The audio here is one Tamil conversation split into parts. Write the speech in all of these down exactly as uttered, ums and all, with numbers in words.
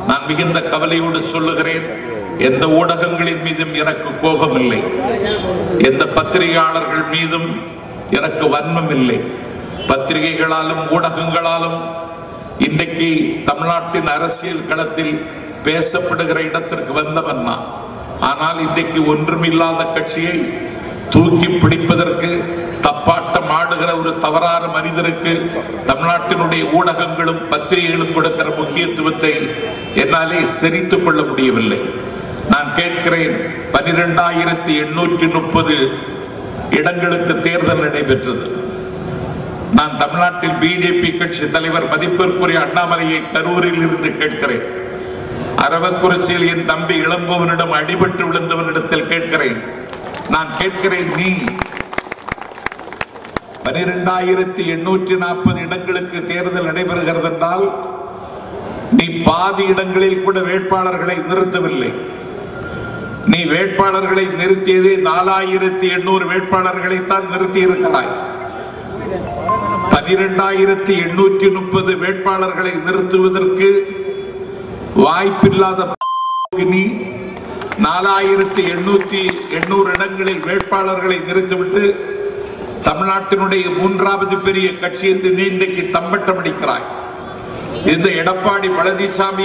நான் மிகுந்த கவலையோடு சொல்லுகிறேன், எந்த ஊடகங்களின் மீதும் எனக்கு கோபம் இல்லை, எந்த பத்திரிகையாளர்கள் மீதும் எனக்கு வன்மம் இல்லை. பத்திரிகைகளாலும் ஊடகங்களாலும் இன்றைக்கு தமிழ்நாட்டின் அரசியல் களத்தில் பேசப்படுகிற இடத்திற்கு வந்தவன் நான். ஆனால் இன்றைக்கு ஒன்றுமில்லாத கட்சியை தூக்கி பிடிப்பதற்கு தப்பாட்டம் ஆடுகிற ஒரு தவறான மனிதருக்கு தமிழ்நாட்டினுடைய ஊடகங்களும் பத்திரிகைகளும் கொடுக்கிற முக்கியத்துவத்தை என்னாலே செறித்துக் கொள்ள முடியவில்லை. நான் கேட்கிறேன், பனிரெண்டாயிரத்தி எண்ணூற்றி முப்பது இடங்களுக்கு தேர்தல் நடைபெற்றது. நான் தமிழ்நாட்டில் பிஜேபி கட்சி தலைவர் மதிப்பிற்குரிய அண்ணாமலையை கரூரில் இருந்து கேட்கிறேன். அரவக்குறிச்சியில் என் தம்பி இளங்கோவனிடம் அடிபட்டு விழுந்தவனிடத்தில் கேட்கிறேன். நான் கேட்கிறேன், நீ பனிரெண்டாயிரத்தி எண்ணூற்றி நாற்பது இடங்களுக்கு தேர்தல் நடைபெறுகிறது என்றால் நீ பாதி இடங்களில் கூட வேட்பாளர்களை நிறுத்தவில்லை. நீ வேட்பாளர்களை நிறுத்தியதே நாலாயிரத்தி எண்ணூறு வேட்பாளர்களை தான் நிறுத்தி இருக்கிறாய். பனிரெண்டாயிரத்தி எண்ணூற்றி முப்பது வேட்பாளர்களை நிறுத்துவதற்கு வாய்ப்பில்லாத நீ நாலாயிரத்தி எண்ணூத்தி எண்ணூறு இடங்களில் வேட்பாளர்களை நிறுத்திவிட்டு தமிழ்நாட்டினுடைய மூன்றாவது பெரிய கட்சி என்று நீ இன்றைக்கு தம்பட்டம் அடிக்கிறாய். இந்த எடப்பாடி பழனிசாமி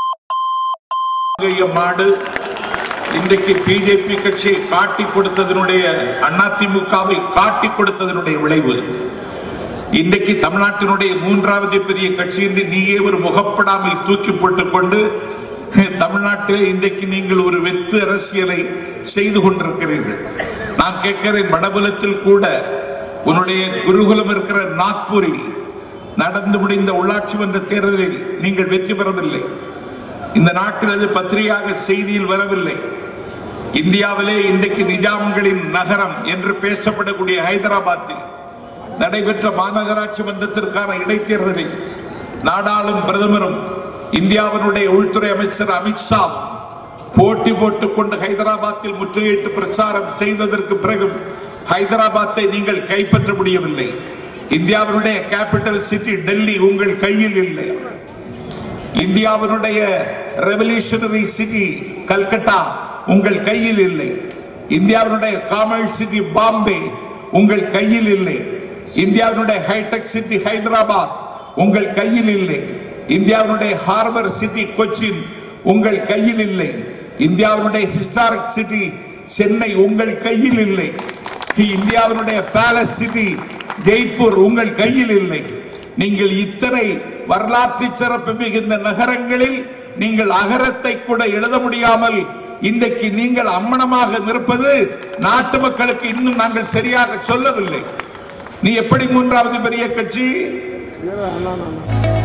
மாடு இன்றைக்கு பிஜேபி கட்சியை காட்டி கொடுத்ததனுடைய, அதிமுகவை காட்டி கொடுத்ததனுடைய விளைவு. இன்றைக்கு தமிழ்நாட்டினுடைய மூன்றாவது பெரிய கட்சி என்று நீயே ஒரு முகப்படாமை தூக்கி போட்டுக் கொண்டு தமிழ்நாட்டில் இன்றைக்கு நீங்கள் ஒரு வெற்று அரசியலை செய்து கொண்டிருக்கிறீர்கள். நான் கேட்கிறேன், வடபுலத்தில் கூட உன்னுடைய குருகுலம் இருக்கிற நாக்பூரில் நடந்து முடிந்த உள்ளாட்சி மன்ற தேர்தலில் நீங்கள் வெற்றி பெறவில்லை. இந்த நாட்டில் அது பத்திரிகையாக செய்தியில் வரவில்லை. இந்தியாவிலே இன்றைக்கு நிஜாம்களின் நகரம் என்று பேசப்படக்கூடிய ஹைதராபாத்தில் நடைபெற்ற மாநகராட்சி மன்றத்திற்கான இடைத்தேர்தலில் நாடாளும் பிரதமரும் இந்தியாவினுடைய உள்துறை அமைச்சர் அமித்ஷா போட்டி போட்டுக் கொண்டு ஹைதராபாத்தில் முற்றுகையிட்டு பிரச்சாரம் செய்ததற்கு பிறகு ஹைதராபாத்தை நீங்கள் கைப்பற்ற முடியவில்லை. இந்தியாவினுடைய கேபிட்டல் சிட்டி டெல்லி உங்கள் கையில் இல்லை. இந்தியாவினுடைய ரெவல்யூஷனரி சிட்டி கல்கட்டா உங்கள் கையில் இல்லை. இந்தியாவினுடைய காமர்ஸ் சிட்டி பாம்பே உங்கள் கையில் இல்லை. இந்தியாவினுடைய ஹைடெக் சிட்டி ஹைதராபாத் உங்கள் கையில் இல்லை. இந்தியாவினுடைய ஹார்பர் சிட்டி கொச்சின் உங்கள் கையில் இல்லை. இந்தியாவினுடைய ஹிஸ்டாரிக் சிட்டி சென்னை உங்கள் கையில் இல்லை. இந்தியாவினுடைய பேலஸ் சிட்டி ஜெய்ப்பூர் உங்கள் கையில் இல்லை. நீங்கள் இத்தனை வரலாற்று சிறப்பு மிகுந்த நகரங்களில் நீங்கள் அகரத்தை கூட எழுத முடியாமல் இன்றைக்கு நீங்கள் அம்மனமாக நிற்பது நாட்டு மக்களுக்கு இன்னும் நாங்கள் சரியாக சொல்லவில்லை. நீ எப்படி மூன்றாவது பெரிய கட்சி?